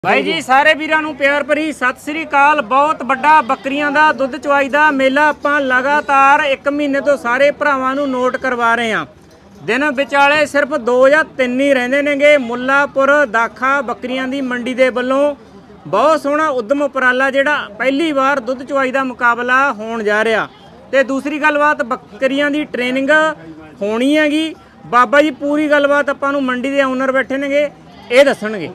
भाई जी सारे वीरां नूं प्यार भरी सत श्री अकाल। बहुत बड़ा बकरियां दा दुध चवाई दा मेला आपां लगातार 1 महीने तो सारे भरावां नूं नोट करवा रहे हैं। दिन विचाले सिर्फ 2 या 3 ही रहिंदे नेगे। मुल्लापुर दाखा बकरियां दी मंडी दे वल्लों बहुत सोहना उद्यम उपराला जिहड़ा पहली बार दुध चवाई दा मुकाबला होण जा रहा। ते दूसरी गलबात बकरियां दी ट्रेनिंग होनी हैगी। बाबा जी पूरी गलबात आपां नूं मंडी दे ओनर बैठे नेगे ये दसणगे।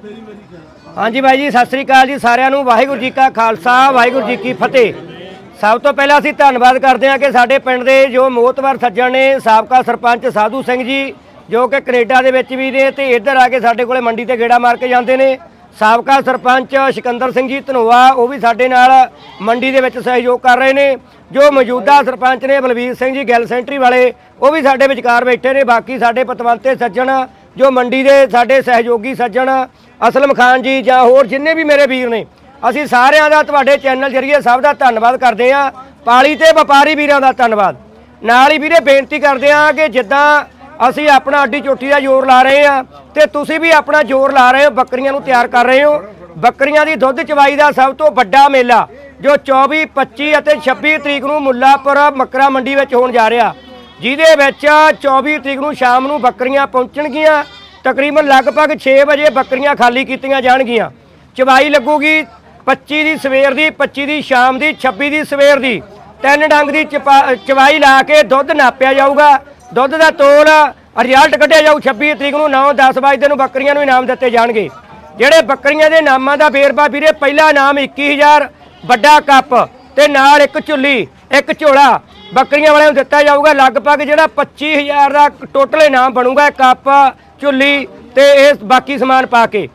हाँ जी भाई जी सत श्री अकाल जी सारिਆਂ ਨੂੰ। वाहिगुरू जी का खालसा वाहिगुरू जी की फतेह। सब तो पहला असीं धन्नवाद करते हैं कि साडे पिंड दे जो मोहतवर सज्जण ने साबका सरपंच साधू सिंह जी जो कि कनेडा दे विच भी ने ते इधर आके साडे कोले मंडी ते गेड़ा मार के जाते हैं। साबका सरपंच सिकंदर सिंह जी धनोआ वो भी साडे नाल मंडी दे विच सहयोग कर रहे हैं। जो मौजूदा सरपंच ने बलवीर सिंह जी गैल सेंटरी वाले वो भी साडे विचकार बैठे ने। बाकी साडे पतवंते सज्जण जो मंडी दे साडे सहयोगी सज्जण असलम खान जी जां होर जिन्ने भी मेरे वीर ने असीं सारिਆਂ ਦਾ ਤੁਹਾਡੇ चैनल जरिए सब का धन्नवाद करते हैं। पाली ते व्यापारी वीरां का धन्नवाद। नाल ही वीरे बेनती करते हैं कि जिद्दां असीं अपना अड्डी चोटी का जोर ला रहे हैं तो तुसीं भी अपना जोर ला रहे हो, बकरियां नूं तैयार कर रहे हो। बकरियां दी दुध चवाई का सब तो वड्डा मेला जो 24, 25 और 26 तरीक नूं मुल्लापुर मकरा मंडी विच होण जा रहा, जिहदे विच 24 तरीक नूं शाम नूं बकरियां पहुंचणगीਆਂ। तकरीबन लगभग 6 बजे बकरियां खाली कीतियां जाणगीਆਂ। चवाई लगूगी 25 की सवेर की, 25 की शाम की, 26 की सवेर की। 3 डंग की चवाई ला के दुध नापिया जाऊगा। दुध का तोल रिजल्ट कढ़िया जाऊ 26 तरीक को 9-10 बजे नूं बकरियां नूं इनाम दिते जाणगे। जिहड़े बकरियां दे नामां दा बेरबा वीरे पहला इनाम 21,000 वड्डा कप ते नाल एक झुल्ली एक झोला बकरियां वाले नूं दिता जाऊगा। लगभग जिहड़ा 25,000 का टोटल इनाम बनूगा। कप झुल्ली ते इस बाकी समान पा के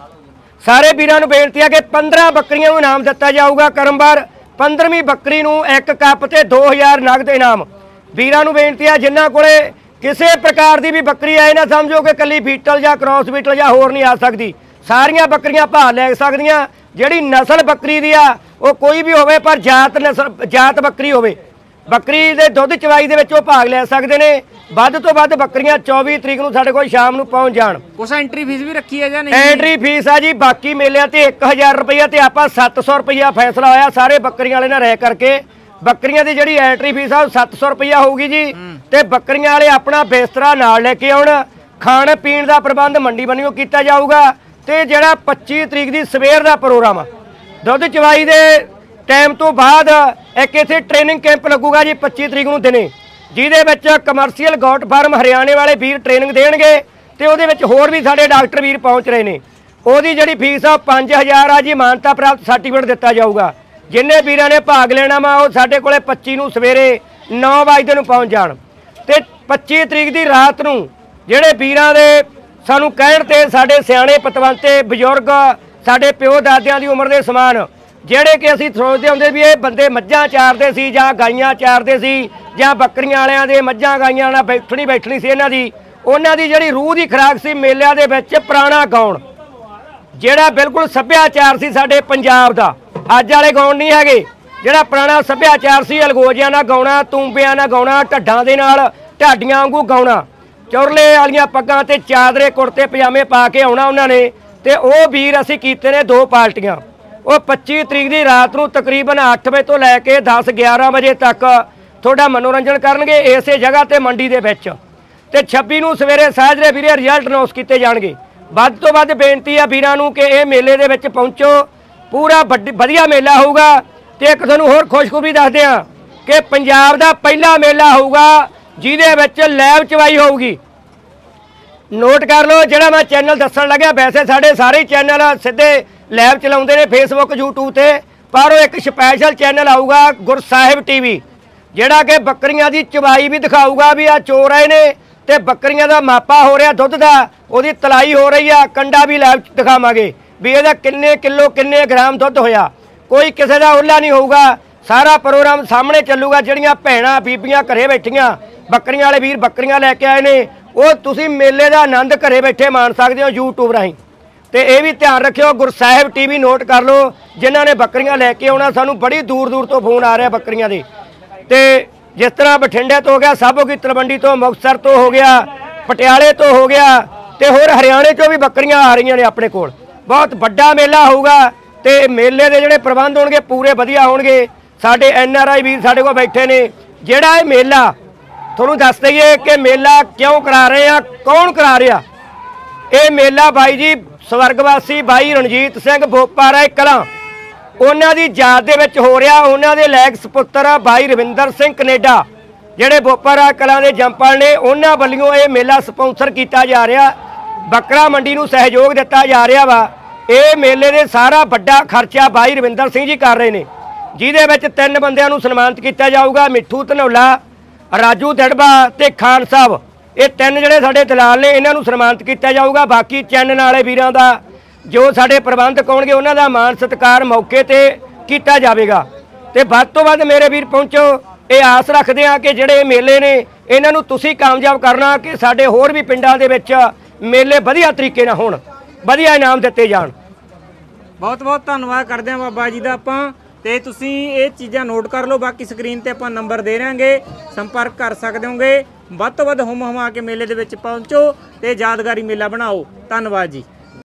सारे वीरां नूं बेनती है कि 15 बकरियां नूं इनाम दिता जाऊगा। क्रमवार 15वीं बकरी नूं 1 कप ते 2,000 नगद इनाम। वीरां नूं बेनती है जिन्हां कोले किसी प्रकार की भी बकरी आए ना समझो कि कली बीटल या क्रॉस बीटल या होर नहीं आ सकती। सारियां बकरियां भाल लै सकदियां। जिहड़ी नस्ल बकरी दी आ वो कोई भी होवे पर जात बकरी होवे, बकरी दे दुध चवाई दे विच भाग लै सकदे ने। ਵੱਧ ਤੋਂ ਵੱਧ ਬੱਕਰੀਆਂ 24 ਤਰੀਕ ਨੂੰ ਸਾਡੇ ਕੋਲ ਸ਼ਾਮ ਨੂੰ ਪਹੁੰਚ ਜਾਣ। ਕੁਛ ਐਂਟਰੀ ਫੀਸ ਵੀ ਰੱਖੀ ਹੈ ਜਾਂ ਨਹੀਂ? ਐਂਟਰੀ ਫੀਸ ਆ ਜੀ ਬਾਕੀ ਮੇਲਿਆਂ ਤੇ 1000 ਰੁਪਈਆ ਤੇ ਆਪਾਂ 700 ਰੁਪਈਆ ਫੈਸਲਾ ਹੋਇਆ ਸਾਰੇ ਬੱਕਰੀਆਂ ਵਾਲੇ ਨਾਲ ਰਹਿ ਕਰਕੇ। ਬੱਕਰੀਆਂ ਦੀ ਜਿਹੜੀ ਐਂਟਰੀ ਫੀਸ ਆ ਉਹ 700 ਰੁਪਈਆ ਹੋਊਗੀ ਜੀ। ਤੇ ਬੱਕਰੀਆਂ ਵਾਲੇ ਆਪਣਾ ਬਿਸਤਰਾ ਨਾਲ ਲੈ ਕੇ ਆਉਣ। ਖਾਣ ਪੀਣ ਦਾ ਪ੍ਰਬੰਧ ਮੰਡੀ ਬਣੀਓ ਕੀਤਾ ਜਾਊਗਾ। ਤੇ ਜਿਹੜਾ 25 ਤਰੀਕ ਦੀ ਸਵੇਰ ਦਾ ਪ੍ਰੋਗਰਾਮ ਆ ਦੁੱਧ ਚਵਾਈ ਦੇ ਟਾਈਮ ਤੋਂ ਬਾਅਦ ਇੱਕ ਇੱਥੇ ਟ੍ਰੇਨਿੰਗ ਕੈਂਪ ਲੱਗੂਗਾ ਜੀ 25 ਤਰੀਕ ਨੂੰ ਦਿਨੇ, ਜਿਹਦੇ ਵਿੱਚ ਕਮਰਸ਼ੀਅਲ ਗੌਟ ਫਾਰਮ ਹਰਿਆਣੇ ਵਾਲੇ ਵੀਰ ਟ੍ਰੇਨਿੰਗ ਦੇਣਗੇ ਤੇ ਉਹਦੇ ਵਿੱਚ ਹੋਰ ਵੀ ਸਾਡੇ ਡਾਕਟਰ ਵੀਰ ਪਹੁੰਚ ਰਹੇ ਨੇ। ਉਹਦੀ ਜਿਹੜੀ ਫੀਸ ਆ 5,000 ਆ ਜੀ। ਮਾਨਤਾ ਪ੍ਰਾਪਤ ਸਰਟੀਫਿਕੇਟ ਦਿੱਤਾ ਜਾਊਗਾ। ਜਿੰਨੇ ਵੀਰਾਂ ਨੇ ਭਾਗ ਲੈਣਾ ਵਾ ਉਹ ਸਾਡੇ ਕੋਲੇ 25 ਨੂੰ ਸਵੇਰੇ 9 ਵਜੇ ਨੂੰ ਪਹੁੰਚ ਜਾਣ। ਤੇ 25 ਤਰੀਕ ਦੀ ਰਾਤ ਨੂੰ ਜਿਹੜੇ ਵੀਰਾਂ ਦੇ ਸਾਨੂੰ ਕਹਿਣ ਤੇ ਸਾਡੇ ਸਿਆਣੇ ਪਤਵੰਤੇ ਬਜ਼ੁਰਗ ਸਾਡੇ ਪਿਓ ਦਾਦਿਆਂ ਦੀ ਉਮਰ ਦੇ ਸਮਾਨ ਜਿਹੜੇ ਕਿ ਅਸੀਂ ਸੋਚਦੇ ਹੁੰਦੇ ਵੀ ਇਹ ਬੰਦੇ ਮੱਝਾਂ ਚਾਰਦੇ ਸੀ ਜਾਂ ਗਾਈਆਂ ਚਾਰਦੇ ਸੀ ਜਾਂ ਬੱਕਰੀਆਂ ਵਾਲਿਆਂ ਦੇ ਮੱਝਾਂ ਗਾਈਆਂ ਨਾਲ ਬੈਠਣੀ ਸੀ ਇਹਨਾਂ ਦੀ, ਉਹਨਾਂ ਦੀ ਜਿਹੜੀ ਰੂਹ ਦੀ ਖੁਰਾਕ ਸੀ ਮੇਲਿਆਂ ਦੇ ਵਿੱਚ ਪੁਰਾਣਾ ਗਾਉਣ ਜਿਹੜਾ ਬਿਲਕੁਲ ਸੱਭਿਆਚਾਰ ਸੀ ਸਾਡੇ ਪੰਜਾਬ ਦਾ। ਅੱਜ ਵਾਲੇ ਗਾਉਣ ਨਹੀਂ ਹੈਗੇ। ਜਿਹੜਾ ਪੁਰਾਣਾ ਸੱਭਿਆਚਾਰ ਸੀ ਅਲਗੋਜਿਆਂ ਨਾਲ ਗਾਉਣਾ, ਤੂੰਬਿਆਂ ਨਾਲ ਗਾਉਣਾ, ਢੱਡਾਂ ਦੇ ਨਾਲ ਢਾਡੀਆਂ ਵਾਂਗੂ ਗਾਉਣਾ, ਚੁਰਲੇ ਵਾਲੀਆਂ ਪੱਗਾਂ ਤੇ ਚਾਦਰੇ ਕੁੜਤੇ ਪਜਾਮੇ ਪਾ ਕੇ ਆਉਣਾ ਉਹਨਾਂ ਨੇ। ਤੇ ਉਹ ਵੀਰ ਅਸੀਂ ਕੀਤੇ ਨੇ 2 ਪਾਰਟੀਆਂ। ਉਹ 25 ਤਰੀਕ ਦੀ ਰਾਤ ਨੂੰ ਤਕਰੀਬਨ 8 ਵਜੇ ਤੋਂ ਲੈ ਕੇ 10-11 ਵਜੇ ਤੱਕ ਤੁਹਾਡਾ ਮਨੋਰੰਜਨ ਕਰਨਗੇ ਇਸੇ ਜਗ੍ਹਾ ਤੇ ਮੰਡੀ ਦੇ ਵਿੱਚ। ਤੇ 26 ਨੂੰ ਸਵੇਰੇ ਸਾਜਰੇ ਵੀਰੇ ਰਿਜ਼ਲਟ ਅਨਾਉਂਸ ਕੀਤੇ ਜਾਣਗੇ। ਵੱਧ ਤੋਂ ਵੱਧ ਬੇਨਤੀ ਆ ਵੀਰਾਂ ਨੂੰ ਕਿ ਇਹ ਮੇਲੇ ਦੇ ਵਿੱਚ ਪਹੁੰਚੋ। ਪੂਰਾ ਵਧੀਆ ਮੇਲਾ ਹੋਊਗਾ। ਤੇ ਇੱਕ ਤੁਹਾਨੂੰ ਹੋਰ ਖੁਸ਼ਖਬਰੀ ਦੱਸਦੇ ਆ ਕਿ ਪੰਜਾਬ ਦਾ ਪਹਿਲਾ ਮੇਲਾ ਹੋਊਗਾ ਜਿਹਦੇ ਵਿੱਚ ਲੈਬ ਚਵਾਈ ਹੋਊਗੀ। ਨੋਟ ਕਰ ਲਓ ਜਿਹੜਾ ਮੈਂ ਚੈਨਲ ਦੱਸਣ ਲੱਗਿਆ। ਵੈਸੇ ਸਾਡੇ ਸਾਰੇ ਚੈਨਲ ਸਿੱਧੇ ਲੈਬ ਚਲਾਉਂਦੇ ਨੇ ਫੇਸਬੁੱਕ YouTube ਤੇ, ਪਰ ਉਹ ਇੱਕ ਸਪੈਸ਼ਲ ਚੈਨਲ ਆਊਗਾ ਗੁਰਸਾਹਿਬ TV ਜਿਹੜਾ ਕਿ ਬੱਕਰੀਆਂ ਦੀ ਚਵਾਈ ਵੀ ਦਿਖਾਊਗਾ ਵੀ ਆ ਚੋ ਰਹੇ ਨੇ ਤੇ ਬੱਕਰੀਆਂ ਦਾ ਮਾਪਾ ਹੋ ਰਿਹਾ ਦੁੱਧ ਦਾ, ਉਹਦੀ ਤਲਾਈ ਹੋ ਰਹੀ ਆ, ਕੰਡਾ ਵੀ ਲੈਬ ਦਿਖਾਵਾਂਗੇ ਵੀ ਇਹਦਾ ਕਿੰਨੇ ਕਿਲੋ ਕਿੰਨੇ ਗ੍ਰਾਮ ਦੁੱਧ ਹੋਇਆ। ਕੋਈ ਕਿਸੇ ਦਾ ਓਲਾ ਨਹੀਂ ਹੋਊਗਾ। ਸਾਰਾ ਪ੍ਰੋਗਰਾਮ ਸਾਹਮਣੇ ਚੱਲੂਗਾ। ਜਿਹੜੀਆਂ ਭੈਣਾਂ ਬੀਬੀਆਂ ਘਰੇ ਬੈਠੀਆਂ ਬੱਕਰੀਆਂ ਵਾਲੇ ਵੀਰ ਬੱਕਰੀਆਂ ਲੈ ਕੇ ਆਏ ਨੇ ਉਹ ਤੁਸੀਂ ਮੇਲੇ ਦਾ ਆਨੰਦ ਘਰੇ ਬੈਠੇ ਮਾਣ ਸਕਦੇ ਹੋ YouTube ਰਾਹੀਂ। ਤੇ ਇਹ ਵੀ ਧਿਆਨ ਰੱਖਿਓ ਗੁਰਸਾਹਿਬ TV ਨੋਟ ਕਰ ਲਓ। ਜਿਨ੍ਹਾਂ ਨੇ ਬੱਕਰੀਆਂ ਲੈ ਕੇ ਆਉਣਾ ਸਾਨੂੰ ਬੜੀ ਦੂਰ ਦੂਰ ਤੋਂ ਫੋਨ ਆ ਰਿਹਾ ਬੱਕਰੀਆਂ ਦੇ। ਤੇ ਜਿਸ ਤਰ੍ਹਾਂ ਬਠਿੰਡੇ ਤੋਂ ਹੋ ਗਿਆ, ਸਾਬੋ ਕੀ ਤਲਵੰਡੀ ਤੋਂ, ਮੁਕਤਸਰ ਤੋਂ ਹੋ ਗਿਆ, ਪਟਿਆਲੇ ਤੋਂ ਹੋ ਗਿਆ ਤੇ ਹੋਰ ਹਰਿਆਣੇ ਚੋਂ ਵੀ ਬੱਕਰੀਆਂ ਆ ਰਹੀਆਂ ਨੇ ਆਪਣੇ ਕੋਲ। ਬਹੁਤ ਵੱਡਾ ਮੇਲਾ ਹੋਊਗਾ ਤੇ ਮੇਲੇ ਦੇ ਜਿਹੜੇ ਪ੍ਰਬੰਧ ਹੋਣਗੇ ਪੂਰੇ ਵਧੀਆ ਹੋਣਗੇ। ਸਾਡੇ NRI ਵੀਰ ਸਾਡੇ ਕੋਲ ਬੈਠੇ ਨੇ। ਜਿਹੜਾ ਇਹ ਮੇਲਾ ਤੁਹਾਨੂੰ ਦੱਸ ਦਈਏ ਕਿ ਮੇਲਾ ਕਿਉਂ ਕਰਾ ਰਹੇ ਆ, ਕੌਣ ਕਰਾ ਰਿਹਾ। ਇਹ ਮੇਲਾ ਬਾਈ ਜੀ ਸਵਰਗਵਾਸੀ ਬਾਈ ਰਣਜੀਤ ਸਿੰਘ ਬੋਪਾਰਾ ਕਲਾਂ ਉਹਨਾਂ ਦੀ ਯਾਦ ਦੇ ਵਿੱਚ ਹੋ ਰਿਹਾ। ਉਹਨਾਂ ਦੇ ਲੈਗ ਸਪੁੱਤਰ ਆ ਬਾਈ ਰਵਿੰਦਰ ਸਿੰਘ ਕੈਨੇਡਾ, ਜਿਹੜੇ ਬੋਪਾਰਾ ਕਲਾਂ ਦੇ ਜੰਪਲ ਨੇ, ਉਹਨਾਂ ਵੱਲੋਂ ਇਹ ਮੇਲਾ ਸਪਾਂਸਰ ਕੀਤਾ ਜਾ ਰਿਹਾ। ਬੱਕਰਾ ਮੰਡੀ ਨੂੰ ਸਹਿਯੋਗ ਦਿੱਤਾ ਜਾ ਰਿਹਾ ਵਾ। ਇਹ ਮੇਲੇ ਦੇ ਸਾਰਾ ਵੱਡਾ ਖਰਚਾ ਬਾਈ ਰਵਿੰਦਰ ਸਿੰਘ ਜੀ ਕਰ ਰਹੇ ਨੇ, ਜਿਹਦੇ ਵਿੱਚ 3 ਬੰਦਿਆਂ ਨੂੰ ਸਨਮਾਨਿਤ ਕੀਤਾ ਜਾਊਗਾ। ਮਿੱਠੂ ਧਨੌਲਾ, ਰਾਜੂ ਦੜਬਾ ਤੇ ਖਾਨ ਸਾਹਿਬ, ਇਹ 3 ਜਿਹੜੇ ਸਾਡੇ ਦਲਾਲ ਨੇ, ਇਹਨਾਂ ਨੂੰ ਸਨਮਾਨਿਤ ਕੀਤਾ ਜਾਊਗਾ। ਬਾਕੀ ਚੈਨਲ ਵਾਲੇ ਵੀਰਾਂ ਦਾ ਜੋ ਸਾਡੇ ਪ੍ਰਬੰਧਕ ਹੋਣਗੇ ਉਹਨਾਂ ਦਾ ਮਾਣ ਸਤਿਕਾਰ ਮੌਕੇ ਤੇ ਕੀਤਾ ਜਾਵੇਗਾ। ਤੇ ਵੱਧ ਤੋਂ ਵੱਧ ਮੇਰੇ ਵੀਰ ਪਹੁੰਚੋ। ਇਹ ਆਸ ਰੱਖਦੇ ਆ ਕਿ ਜਿਹੜੇ ਮੇਲੇ ਨੇ ਇਹਨਾਂ ਨੂੰ ਤੁਸੀਂ ਕਾਮਯਾਬ ਕਰਨਾ, ਕਿ ਸਾਡੇ ਹੋਰ ਵੀ ਪਿੰਡਾਂ ਦੇ ਵਿੱਚ ਮੇਲੇ ਵਧੀਆ ਤਰੀਕੇ ਨਾਲ ਹੋਣ, ਵਧੀਆ ਇਨਾਮ ਦਿੱਤੇ ਜਾਣ। ਬਹੁਤ ਬਹੁਤ ਧੰਨਵਾਦ ਕਰਦੇ ਹਾਂ ਬਾਬਾ ਜੀ ਦਾ ਆਪਾਂ। ਤੇ ਤੁਸੀਂ ਇਹ ਚੀਜ਼ਾਂ ਨੋਟ ਕਰ ਲਓ, ਬਾਕੀ ਸਕਰੀਨ ਤੇ ਆਪਾਂ ਨੰਬਰ ਦੇ ਰਾਂਗੇ, ਸੰਪਰਕ ਕਰ ਸਕਦੇ ਹੋਗੇ। ਵੱਧ ਤੋਂ ਵੱਧ ਹੁਮ ਹੁਮਾ ਕੇ ਮੇਲੇ ਦੇ ਵਿੱਚ ਪਹੁੰਚੋ ਤੇ ਯਾਦਗਾਰੀ ਮੇਲਾ ਬਣਾਓ। ਧੰਨਵਾਦ ਜੀ।